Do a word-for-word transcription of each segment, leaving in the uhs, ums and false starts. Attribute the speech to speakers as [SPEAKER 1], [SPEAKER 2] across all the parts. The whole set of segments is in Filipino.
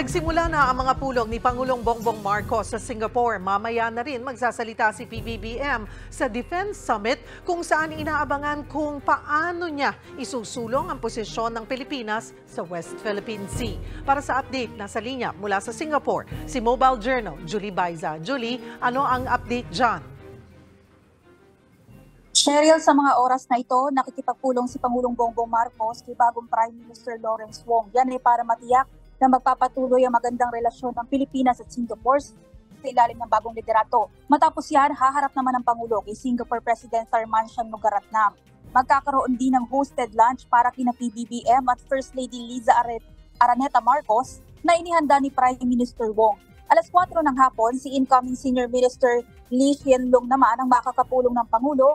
[SPEAKER 1] Nagsimula na ang mga pulong ni Pangulong Bongbong Marcos sa Singapore. Mamaya na rin magsasalita si P B B M sa Defense Summit kung saan inaabangan kung paano niya isusulong ang posisyon ng Pilipinas sa West Philippine Sea. Para sa update, nasa linya mula sa Singapore, si Mobile Journal Julie Baiza. Julie, ano ang update dyan?
[SPEAKER 2] Cheryl, sa mga oras na ito, nakikipagpulong si Pangulong Bongbong Marcos kay bagong Prime Minister Lawrence Wong. Yan ay para matiyak na magpapatuloy ang magandang relasyon ng Pilipinas at Singapore sa ilalim ng bagong liderato. Matapos yan, haharap naman ang Pangulo kay Singapore President Tharman Shanmugaratnam. Magkakaroon din ng hosted lunch para kina P B B M at First Lady Liza Araneta Marcos na inihanda ni Prime Minister Wong. Alas kwatro ng hapon, si incoming Senior Minister Lee Hsien Loong naman ang makakapulong ng Pangulo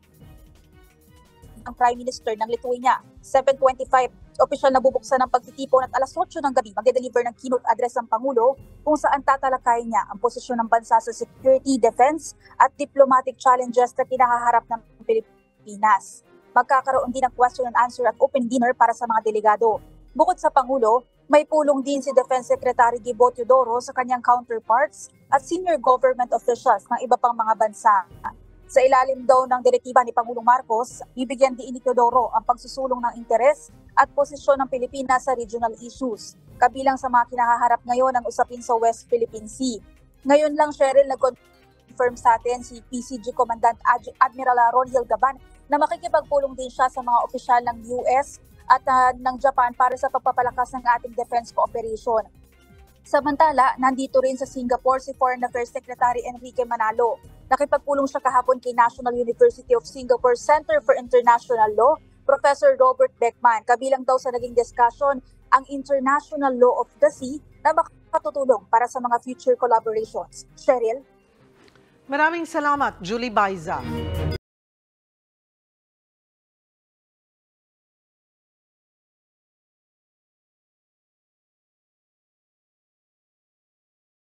[SPEAKER 2] ang Prime Minister ng Lithuania. seven twenty-five, opisyal na bubuksan ng pagtitipon at alas otso ng gabi magde-deliver ng keynote address ang Pangulo kung saan tatalakayin niya ang posisyon ng bansa sa security, defense at diplomatic challenges na kinahaharap ng Pilipinas. Magkakaroon din ng question and answer at open dinner para sa mga delegado. Bukod sa Pangulo, may pulong din si Defense Secretary Gibo Teodoro sa kanyang counterparts at senior government officials ng iba pang mga bansa. Sa ilalim daw ng direktiba ni Pangulong Marcos, bibigyan din ni Teodoro ang pagsusulong ng interes at posisyon ng Pilipinas sa regional issues. Kabilang sa mga kinahaharap ngayon ang usapin sa West Philippine Sea. Ngayon lang, Cheryl, nag-confirm sa atin si P C G Commandant Admiral Ron Hilgaban na makikipagpulong din siya sa mga opisyal ng U S at uh, ng Japan para sa pagpapalakas ng ating defense cooperation. Samantala, nandito rin sa Singapore si Foreign Affairs Secretary Enrique Manalo. Nakipagpulong siya kahapon kay National University of Singapore Center for International Law, Professor Robert Beckman. Kabilang daw sa naging discussion ang International Law of the Sea na makatutulong para sa mga future collaborations. Cheryl?
[SPEAKER 1] Maraming salamat, Julie Baiza.